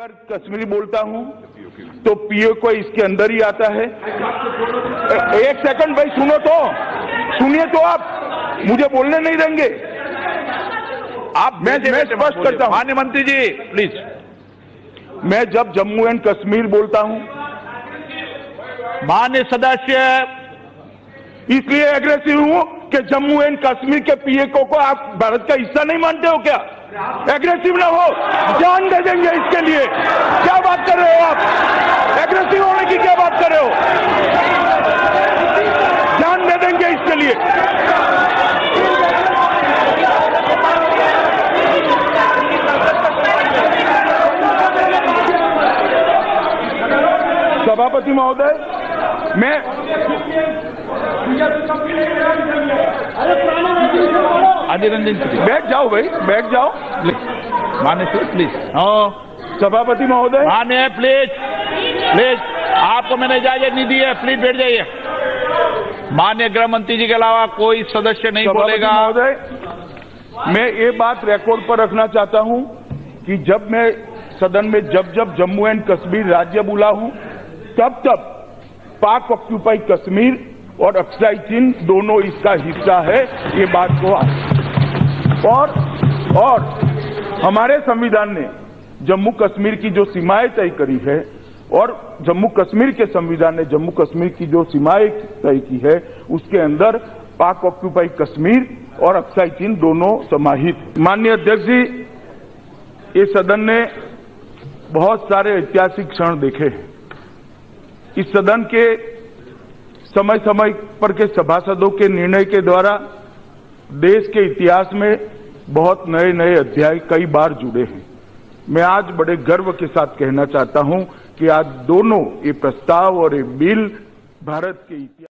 अगर कश्मीरी बोलता हूं तो पीओ को इसके अंदर ही आता है। एक सेकंड भाई, सुनो तो, सुनिए तो, आप मुझे बोलने नहीं देंगे। आप मैं स्पष्ट करता हूं। माननीय मंत्री जी प्लीज। मैं जब जम्मू एंड कश्मीर बोलता हूं, माननीय सदस्य, इसलिए एग्रेसिव हूं कि जम्मू एंड कश्मीर के पीओ को आप भारत का हिस्सा नहीं मानते हो क्या? एग्रेसिव ना हो, जान दे देंगे इसके लिए। क्या बात कर रहे हो आप? एग्रेसिव होने की क्या बात कर रहे हो? जान दे देंगे इसके लिए। सभापति महोदय, मैं अधीर रंजन बैठ जाओ भाई, बैठ जाओ। माननीय सर प्लीज। सभापति महोदय, माननीय प्लीज प्लीज, आपको मैंने इजाजत नहीं दी है, प्लीज बैठ जाइए। माननीय गृह मंत्री जी के अलावा कोई सदस्य नहीं बोलेगा। महोदय, मैं ये बात रिकॉर्ड पर रखना चाहता हूं कि जब मैं सदन में जब जम्मू एंड कश्मीर राज्य बोला हूं, तब पाक ऑक्यूपाई कश्मीर और अक्साई चीन दोनों इसका हिस्सा है, ये बात को। और हमारे संविधान ने जम्मू कश्मीर की जो सीमाएं तय करी है, और जम्मू कश्मीर के संविधान ने जम्मू कश्मीर की जो सीमाएं तय की है, उसके अंदर पाक ऑक्यूपाई कश्मीर और अक्साई चीन दोनों समाहित। माननीय अध्यक्ष जी, ये सदन ने बहुत सारे ऐतिहासिक क्षण देखे हैं। इस सदन के समय समय पर के सभासदों के निर्णय के द्वारा देश के इतिहास में बहुत नए नए अध्याय कई बार जुड़े हैं। मैं आज बड़े गर्व के साथ कहना चाहता हूं कि आज दोनों ये प्रस्ताव और ये बिल भारत के इतिहास